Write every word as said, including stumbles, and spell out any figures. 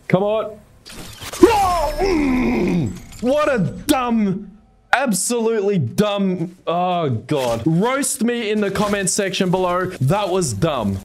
Come on. Oh, mm, what a dumb, absolutely dumb. Oh, God. Roast me in the comments section below. That was dumb.